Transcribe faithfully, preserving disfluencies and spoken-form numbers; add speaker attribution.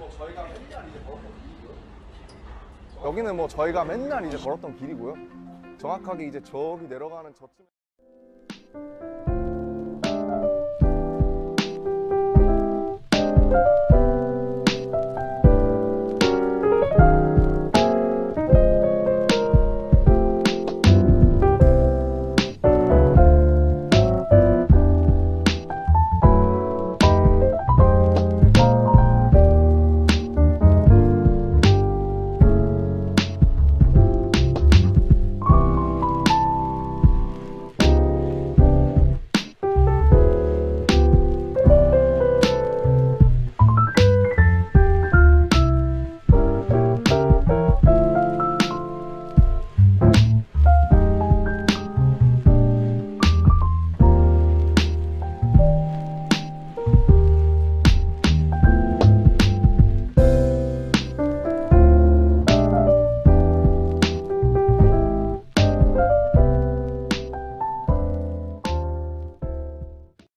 Speaker 1: 뭐 저희가 맨날 이제 걸었던 길이고요. 여기는 뭐 저희가 맨날 이제 걸었던 길이고요. 정확하게 이제 저기 내려가는 저쯤.